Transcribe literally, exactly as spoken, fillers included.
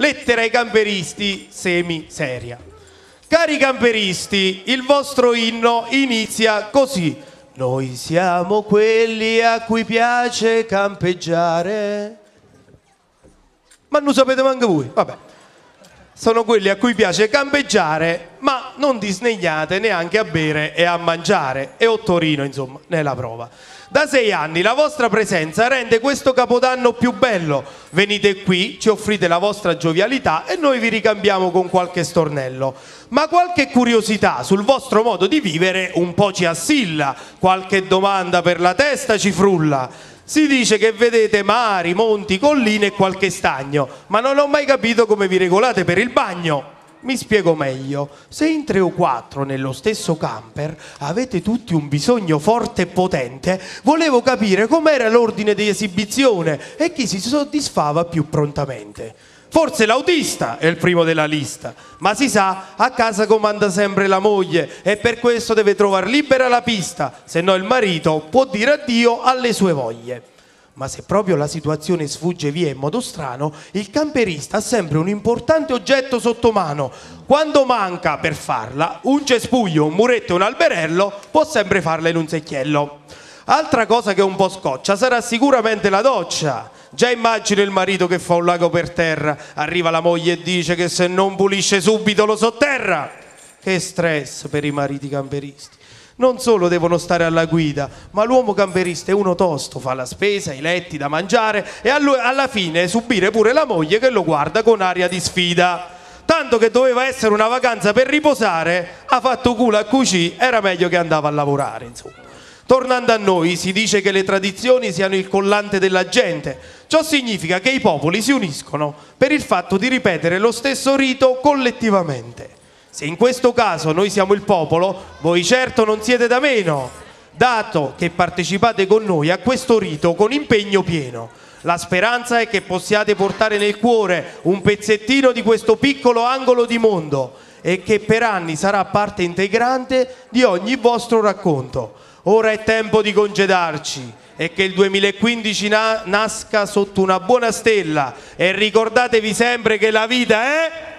lettera ai camperisti semi-seria. Cari camperisti, il vostro inno inizia così. Noi siamo quelli a cui piace campeggiare. Ma non sapete manco voi, vabbè. Sono quelli a cui piace campeggiare, ma non disnegnate neanche a bere e a mangiare. E Ottorino, insomma, nella prova. Da sei anni la vostra presenza rende questo Capodanno più bello. Venite qui, ci offrite la vostra giovialità e noi vi ricambiamo con qualche stornello. Ma qualche curiosità sul vostro modo di vivere un po' ci assilla, qualche domanda per la testa ci frulla. Si dice che vedete mari, monti, colline e qualche stagno, ma non ho mai capito come vi regolate per il bagno. Mi spiego meglio, se in tre o quattro nello stesso camper avete tutti un bisogno forte e potente, volevo capire com'era l'ordine di esibizione e chi si soddisfava più prontamente. Forse l'autista è il primo della lista, ma si sa, a casa comanda sempre la moglie e per questo deve trovare libera la pista, se no il marito può dire addio alle sue voglie. Ma se proprio la situazione sfugge via in modo strano, il camperista ha sempre un importante oggetto sotto mano. Quando manca per farla un cespuglio, un muretto e un alberello, può sempre farla in un secchiello. Altra cosa che un po' scoccia sarà sicuramente la doccia. Già immagino il marito che fa un lago per terra, arriva la moglie e dice che se non pulisce subito lo sotterra. Che stress per i mariti camperisti. Non solo devono stare alla guida, ma l'uomo camperista è uno tosto, fa la spesa, i letti da mangiare e alla fine subire pure la moglie che lo guarda con aria di sfida. Tanto che doveva essere una vacanza per riposare, ha fatto culo a cucì, era meglio che andava a lavorare, insomma. Tornando a noi, si dice che le tradizioni siano il collante della gente. Ciò significa che i popoli si uniscono per il fatto di ripetere lo stesso rito collettivamente. Se in questo caso noi siamo il popolo, voi certo non siete da meno, dato che partecipate con noi a questo rito con impegno pieno. La speranza è che possiate portare nel cuore un pezzettino di questo piccolo angolo di mondo e che per anni sarà parte integrante di ogni vostro racconto. Ora è tempo di congedarci e che il duemilaquindici na- nasca sotto una buona stella e ricordatevi sempre che la vita è...